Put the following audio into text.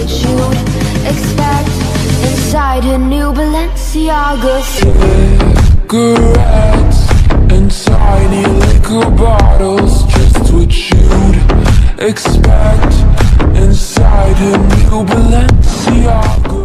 what you'd expect inside her new Balenciaga. Cigarettes and tiny liquor bottles, just what you'd expect inside her new Balenciaga.